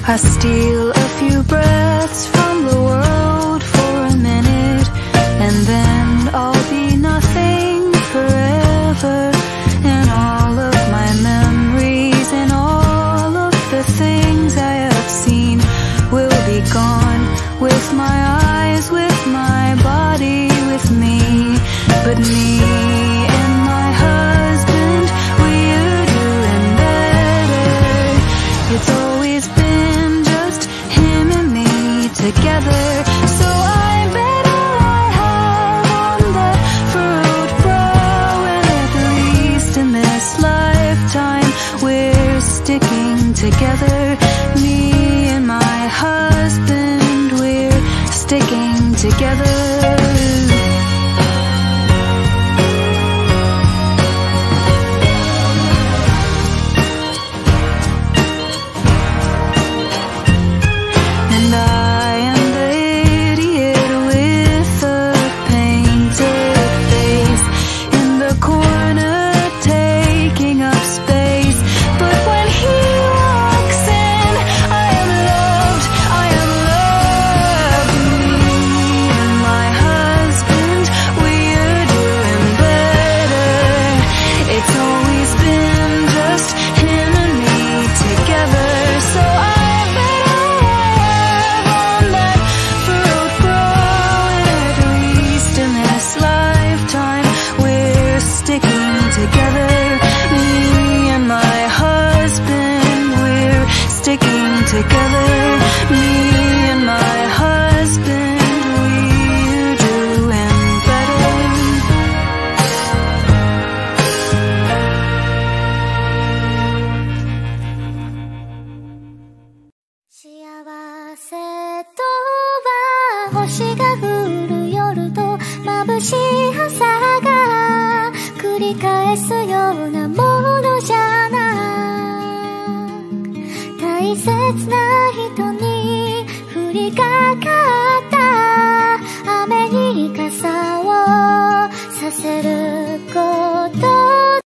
I steal a few breaths from the world for a minute, and then I'll be nothing forever. And all of my memories and all of the things I have seen will be gone, with my eyes, with my body, with me. But me and my husband, we're doing better. It's always been just him and me together. So I bet all I have on that furrowed brow, and at least in this lifetime we're sticking together. Me and my husband, we're sticking together.